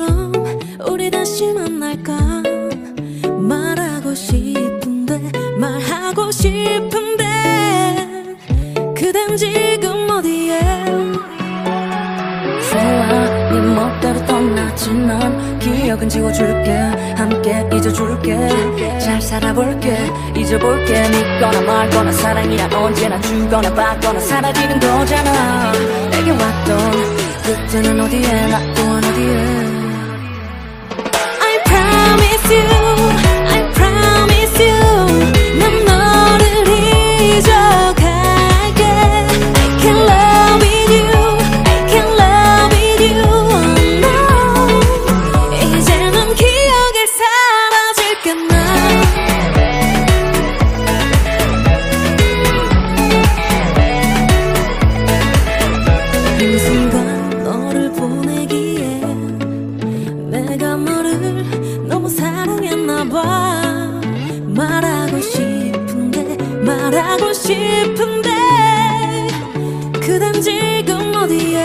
예전처럼 우리 다시 만날까 말하고 싶은데 말하고 싶은데 그댄 지금 어디에 좋아 네 멋대로 떠났지만 기억은 지워줄게 함께 잊어줄게 잘 살아볼게 잊어볼게 믿거나 말거나 사랑이란 언제나 주거나 받거나 사라지는 거잖아 내게 왔던 그때는 어디에 나 또한 어디에 I promise you I promise you 난 너를 잊어갈게 I can love with you I can love with you oh no 이제는 기억에 사라질게 나 이 순간 너를 보내기에 내가 너를 너무 사랑했나봐 말하고 싶은데 그댄 지금 어디에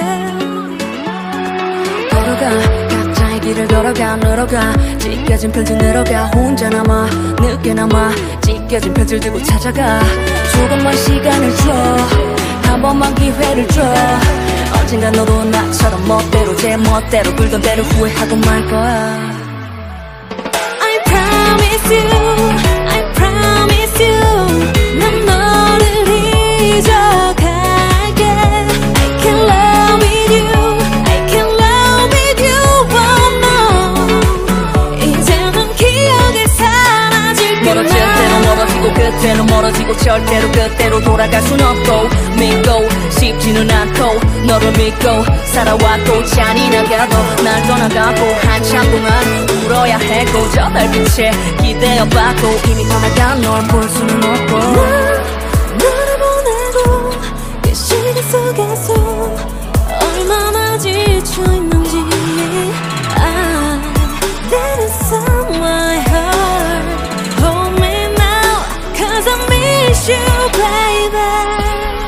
걸어가 각자의 길을 걸어가 늘어가 찢겨진 편지 늘어가 혼자 남아 늦게 남아 찢겨진 편지를 들고 찾아가 조금만 시간을 줘 한 번만 기회를 줘 언젠가 너도 나처럼 멋대로 제 멋대로 굴던 대로 후회하고 말 거야 I promise you I promise you 난 너를 잊어갈게 I can love with you I can love with you oh no 이제는 기억에 사라질게 멀어질 때로 멀어지고 그때로 멀어지고 절대로 그때로 돌아갈 순 없고 믿고 싶지는 않고 너를 믿고 살아왔고 잔인하게도 날 떠나가고 한참 동안 울어야 했고 저 달빛에 기대어봤고 이미 떠나간 널 볼 수는 없고 너를 보내고 그 시간 속에서 얼마나 지쳐있는지 I didn't sell my heart Hold me now Cause I miss you baby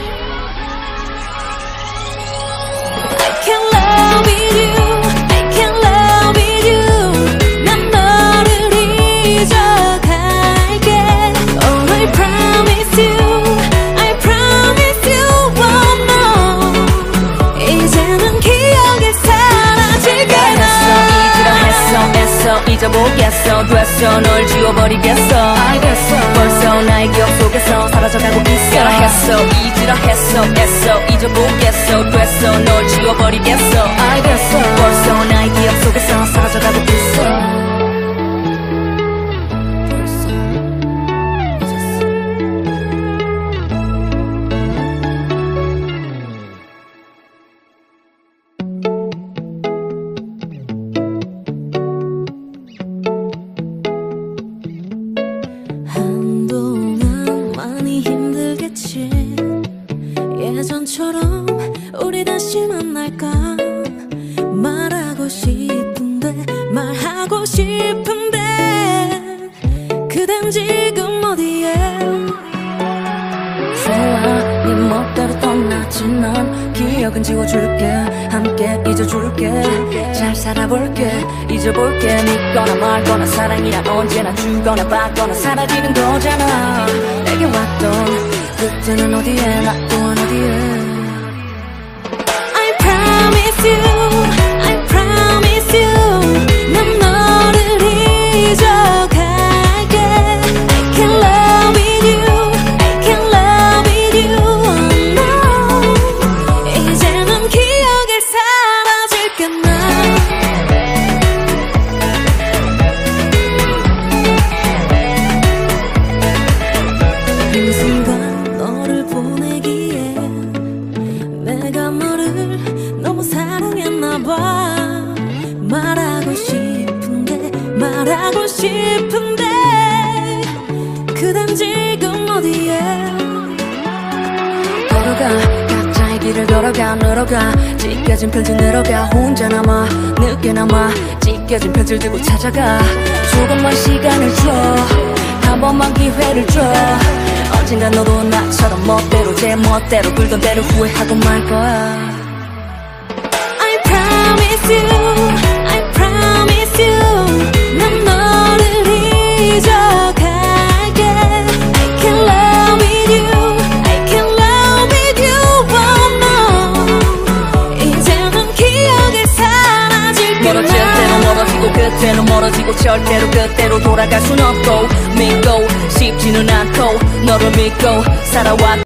I can love with you I can love with you 난 너를 잊어갈게 Oh I promise you I promise you oh no 이제는 기억에 사라질게 했어 잊어보겠어 됐어 널 지워버리겠어 알겠어 벌써 나의 기억 속에서 사라져가고 있어 했어 잊으라 했어 애써 잊어보겠어 됐어 널 지워버리겠어 알겠어 벌써 나의 기억 속에서 사라져가고 있어 한동안 많이 힘들겠지 예전처럼 우리 다시 만날까 말하고 싶은데 말하고 싶은데 그댄 지금 어디에 좋아 네 멋대로 떠났지만 기억은 지워줄게 함께 잊어줄게 잘 살아볼게 잊어볼게 믿거나 말거나 사랑이란 언제나 주거나 받거나 사라지는 거잖아 내게 왔던 그때는 어디에 나 또한 어디에 I promise you I promise you 난 너를 잊어갈게 I can love with you I can love with you oh no 이제는 기억에 사라질게 나 이 순간 너를 보내기에 내가 너를 너무 사랑했나봐 말하고 싶은데 그댄 지금 어디에 걸어가 각자의 길을 걸어가 늘어가 찢겨진 편지 늘어가 혼자 남아 늦게 남아 찢겨진 편지를 들고 찾아가 조금만 시간을 줘 한 번만 기회를 줘 언젠가 너도 나처럼 멋대로 제 멋대로 굴던 대로 후회하고 말 거야 I promise you I promise with you 난 너를 잊어갈게 I can love with you I can love with you oh no 이제는 기억에 사라질게 멀어질 대로 멀어지고 그때로 멀어지고 절대로 그때로 돌아갈 순 없고 믿고 싶지는 않고 너를 믿고 살아왔